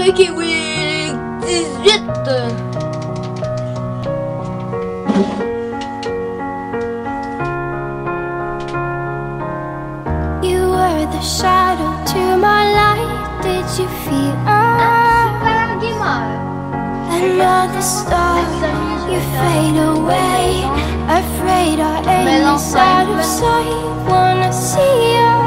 Freaky Week 18. You were the shadow to my light. Did you feel another star? You fade away. Afraid our aim is out of sight. Wanna see you.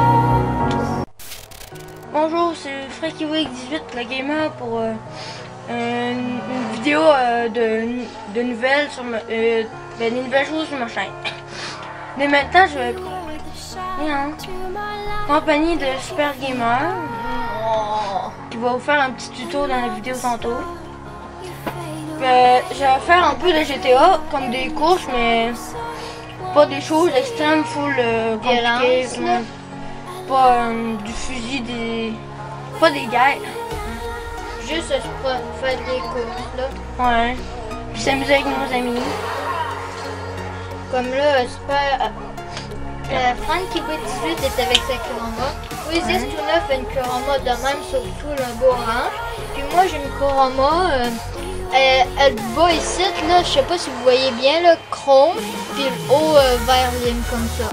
Bonjour, c'est Freaky Week 18, le gamer, pour une vidéo de nouvelles sur des nouvelles choses sur ma chaîne. Mais maintenant, je vais en compagnie de Super Gamer qui va vous faire un petit tuto dans la vidéo tantôt. Je vais faire un peu de GTA, comme des courses, mais pas des choses extrêmes, full compliquées, pas du fusil, pas des guerres. Juste faire des courses là. Ouais. Puis s'amuser avec nos amis. Comme là, Super. Frankie Boy 18 est avec sa Kurama. Oasis tout neuf a une Kurama de même, surtout le beau orange. Puis moi j'ai une Kurama. Elle va ici, là, je sais pas si vous voyez bien, le chrome, puis le haut vert lime comme ça.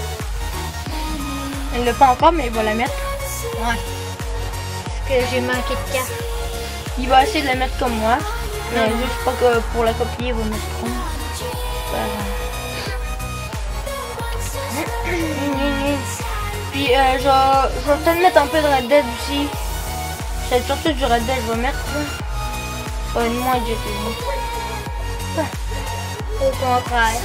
Elle l'a pas encore, mais il va la mettre. Ouais. Parce que j'ai manqué de carte. Il va essayer de la mettre comme moi. Mais juste pas que pour la copier, il va mettre chrome. Puis je vais peut-être mettre un peu de Red Dead aussi. C'est surtout du Red Dead, je vais mettre. Pas une moins de GTA. Au contraire.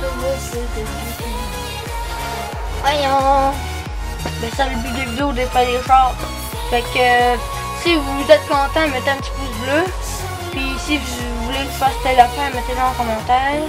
Voyons. Ben ça, le but des vidéos, de faire des chars. Fait que si vous êtes content, mettez un petit pouce bleu. Puis si vous voulez que je fasse telle affaire, mettez-le en commentaire.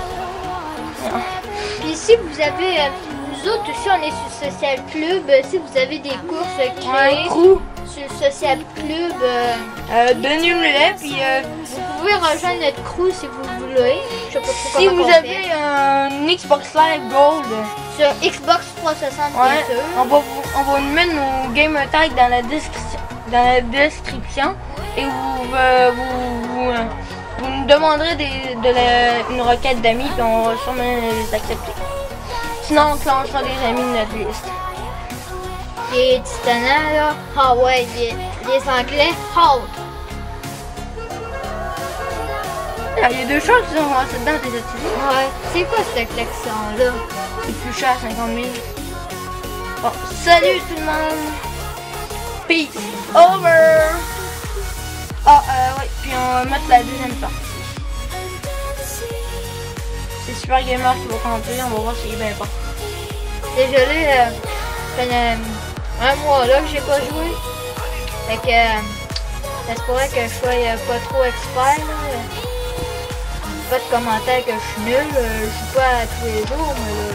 Puis si vous avez, nous autres aussi on est sur Social Club, si vous avez des courses créées sur Social Club, donnez-nous-les, puis vous pouvez rejoindre notre crew si vous voulez. Je sais pas trop si comment vous on avez fait. un Xbox Live Gold, Sur Xbox 360 bien sûr. on va vous mettre nos gamer tags dans la description et vous nous demanderez une requête d'amis, puis on va sûrement les accepter. Sinon on clenchera des amis de notre liste. Les titanants là, ah ouais, les anglais, hold. Il y a deux choses qui sont rentrées dedans, t'es utilisées. Ouais, c'est quoi cette collection là? C'est plus cher, 50 000. Bon, salut tout le monde. Peace over. Ouais, puis on va mettre la deuxième partie. C'est Super Gamer qui va commenter, on va voir s'il est bien fort. Désolé, ça fait un mois là que j'ai pas joué. Fait que ça se pourrait que je sois pas trop expert là. Pas de commentaires que je suis nul, je joue pas tous les jours, mais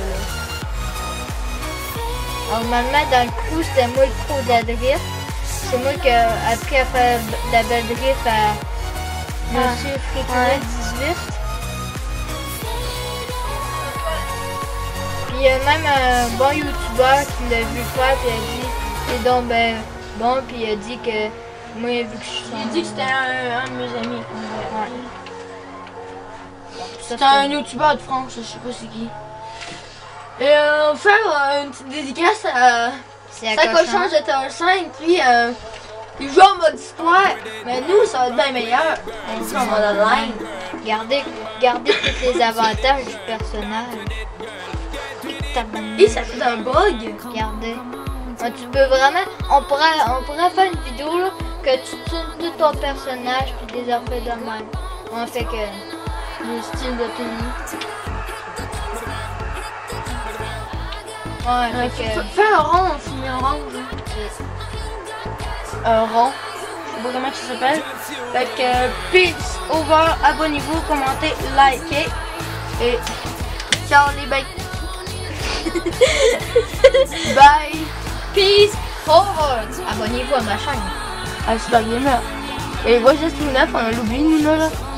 normalement dans le crew c'était moi le pro de la drift. C'est moi qui ai appris à faire de la belle drift à Monsieur Freaky 18. Puis il y a même un bon youtubeur qui l'a vu faire puis il a dit c'est donc ben bon, puis il a dit que moi vu que je suis Il a dit que c'était un de mes amis. Ouais. C'est un youtubeur de France, je sais pas c'est qui. Et on va faire une petite dédicace à Cochon GTA 5, puis il joue en mode histoire, mais nous ça va être bien meilleur. On joue en mode online. Gardez tous les avantages du personnage. Et ça fait un bug. Regardez. Tu peux vraiment. On pourrait faire une vidéo là, que tu tournes tout ton personnage puis des affaires de même. On fait que le style de tenue. Ouais, Fais un rond, on finit un rond. Un rond. Je sais pas comment ça s'appelle. Fait que peace over, abonnez-vous, commentez, likez. Et ciao les becs. Bye. Peace over. Abonnez-vous à ma chaîne. Ah, Super Gamer. Et moi, juste tout neuf, on a l'oubli, nous là.